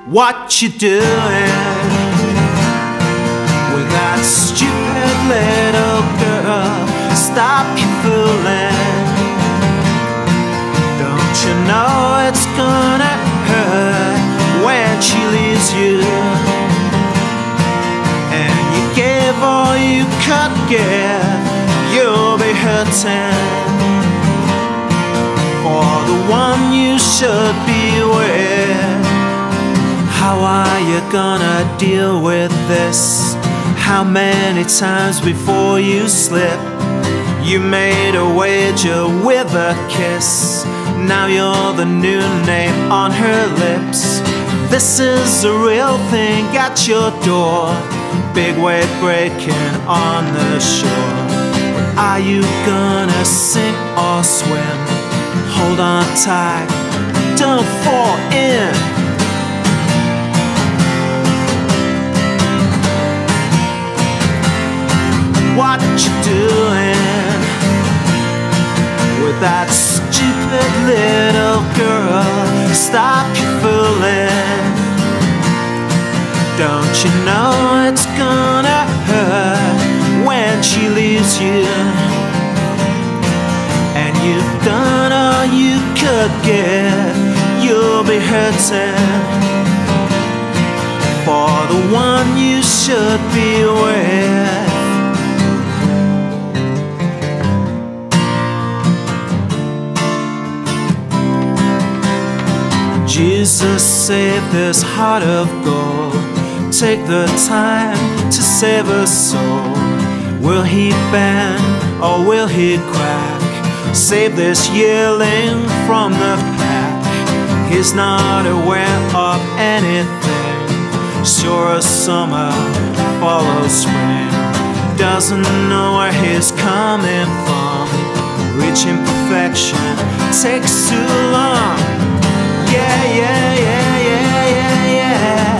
What you doing with that stupid little girl? Stop your fooling. Don't you know it's gonna hurt when she leaves you? And you gave all you could give, you'll be hurting for the one you should be with. How are you gonna deal with this? How many times before you slip you made a wager with a kiss? Now you're the new name on her lips. This is a real thing at your door. Big wave breaking on the shore. But are you gonna sink or swim? Hold on tight, don't fall in. What you doing with that stupid little girl? Stop your fooling. Don't you know it's gonna hurt when she leaves you? And you've done all you could give, you'll be hurting for the one you should be with. Jesus saved this heart of gold. Take the time to save a soul. Will he bend or will he crack? Save this yearling from the pack. He's not aware of anything. Sure as summer follows spring. Doesn't know where he's coming from. Reaching perfection takes too long. Yeah, yeah, yeah, yeah, yeah, yeah.